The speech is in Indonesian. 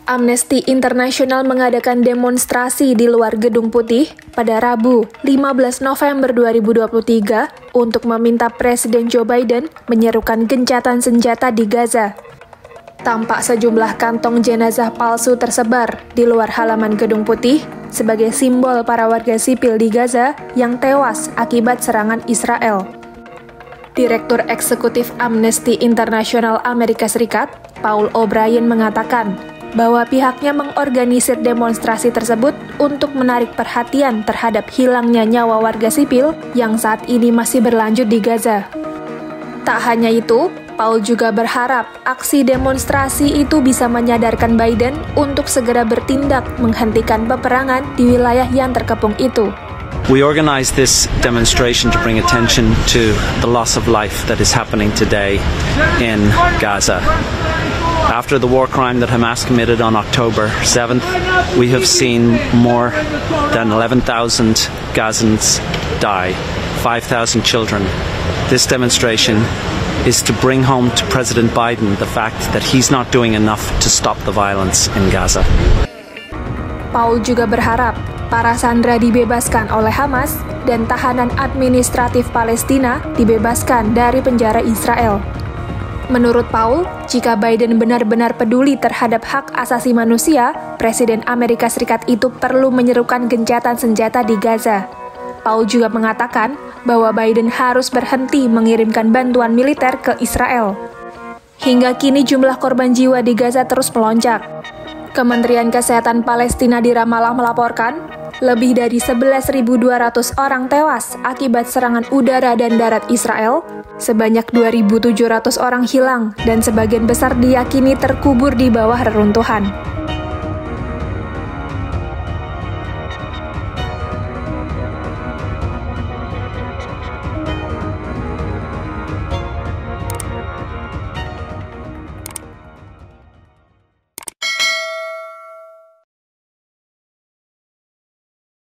Amnesty International mengadakan demonstrasi di luar Gedung Putih pada Rabu, 15 November 2023 untuk meminta Presiden Joe Biden menyerukan gencatan senjata di Gaza. Tampak sejumlah kantong jenazah palsu tersebar di luar halaman Gedung Putih sebagai simbol para warga sipil di Gaza yang tewas akibat serangan Israel. Direktur Eksekutif Amnesty International Amerika Serikat, Paul O'Brien mengatakan bahwa pihaknya mengorganisir demonstrasi tersebut untuk menarik perhatian terhadap hilangnya nyawa warga sipil yang saat ini masih berlanjut di Gaza. Tak hanya itu, Paul juga berharap aksi demonstrasi itu bisa menyadarkan Biden untuk segera bertindak menghentikan peperangan di wilayah yang terkepung itu. We organized this demonstration to bring attention to the loss of life that is happening today in Gaza. After the war crime that Hamas committed on October 7th, we have seen more than 11,000 Gazans die, 5,000 children. This demonstration is to bring home to President Biden the fact that he's not doing enough to stop the violence in Gaza. Paul juga berharap para sandera dibebaskan oleh Hamas dan tahanan administratif Palestina dibebaskan dari penjara Israel. Menurut Paul, jika Biden benar-benar peduli terhadap hak asasi manusia, Presiden Amerika Serikat itu perlu menyerukan gencatan senjata di Gaza. Paul juga mengatakan bahwa Biden harus berhenti mengirimkan bantuan militer ke Israel. Hingga kini jumlah korban jiwa di Gaza terus melonjak. Kementerian Kesehatan Palestina di Ramallah melaporkan lebih dari 11.200 orang tewas akibat serangan udara dan darat Israel, sebanyak 2.700 orang hilang dan sebagian besar diyakini terkubur di bawah reruntuhan.